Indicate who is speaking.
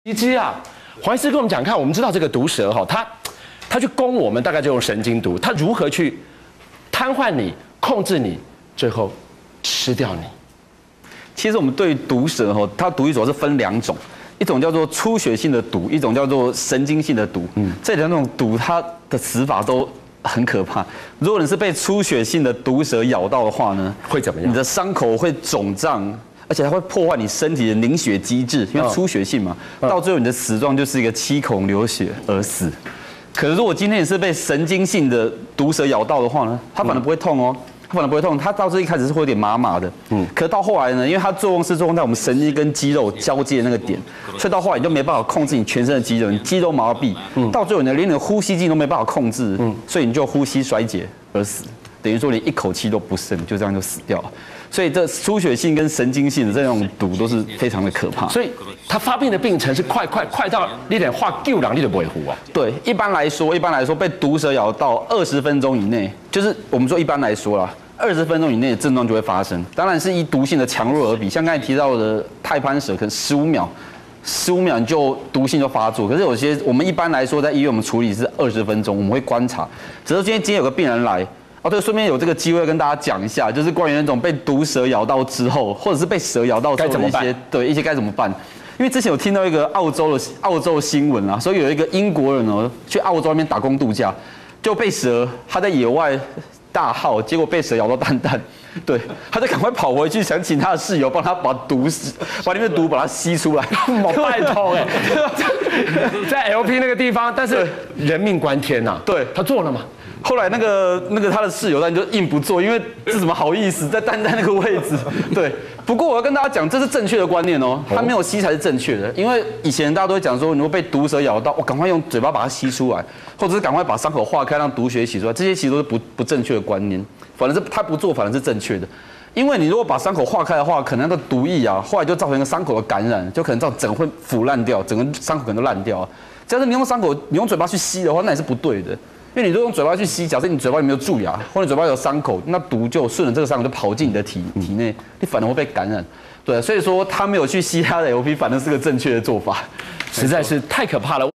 Speaker 1: 一只啊，黄医师跟我们讲，看我们知道这个毒蛇哈，它去攻我们，大概就用神经毒，它如何去瘫痪你、控制你，最后吃掉你。
Speaker 2: 其实我们对毒蛇哈，它毒液主要是分2种，一种叫做出血性的毒，一种叫做神经性的毒。这2种毒它的死法都很可怕。如果你是被出血性的毒蛇咬到的话呢，
Speaker 1: 会怎么样？
Speaker 2: 你的伤口会肿胀，而且它会破坏你身体的凝血机制，因为出血性嘛，到最后你的死状就是一个七孔流血而死。可是如果今天你是被神经性的毒蛇咬到的话呢，它反而不会痛哦。它反而不会痛，它到这一开始是会有点麻麻的，可是到后来呢，因为它作用是作用在我们神经跟肌肉交界的那个点，所以到后来你就没办法控制你全身的肌肉，你肌肉麻痹，到最后呢，连你的呼吸机都没办法控制，所以你就呼吸衰竭而死，等于说连一口气都不剩，就这样就死掉了。所以这出血性跟神经性的这种毒都是非常的可怕。
Speaker 1: 所以它发病的病程是快到你连话救人你都不会呼啊。
Speaker 2: 对，一般来说被毒蛇咬到20分钟以内，就是我们说一般来说啦，20分钟以内的症状就会发生。当然是依毒性的强弱而比，像刚才提到的太攀蛇，可能15秒你就毒性就发作。可是有些我们一般来说在医院我们处理是20分钟，我们会观察。只是今天有个病人来。哦，对，顺便有这个机会跟大家讲一下，就是关于那种被毒蛇咬到之后，或者是被蛇咬到之后的一些该怎么办。因为之前有听到一个澳洲的新闻啊，说有一个英国人哦去澳洲那边打工度假，就被蛇他在野外大号，结果被蛇咬到蛋蛋，对，他就赶快跑回去想请他的室友帮他把里面的毒把它吸出来。
Speaker 1: 拜托哎，在 LP 那个地方，但是人命关天呐。
Speaker 2: 对，
Speaker 1: 他做了吗？
Speaker 2: 后来那个他的室友但就硬不做，因为这怎么好意思在蛋蛋那个位置？对，不过我要跟大家讲，这是正确的观念哦，他没有吸才是正确的。因为以前大家都会讲说，如果被毒蛇咬到，我赶快用嘴巴把它吸出来，或者是赶快把伤口化开，让毒血洗出来，这些其实都是不正确的观念。反而是他不做，反而是正确的。因为你如果把伤口化开的话，可能那个毒液啊，后来就造成一个伤口的感染，就可能造成整个会腐烂掉，整个伤口可能都烂掉。只要是你用嘴巴去吸的话，那也是不对的。因为你都用嘴巴去吸，假设你嘴巴里面有蛀牙，或者嘴巴有伤口，那毒就顺着这个伤口就跑进你的体内，你反而会被感染。对，所以说他没有去吸他的 LP， 反正是个正确的做法，
Speaker 1: 实在是太可怕了。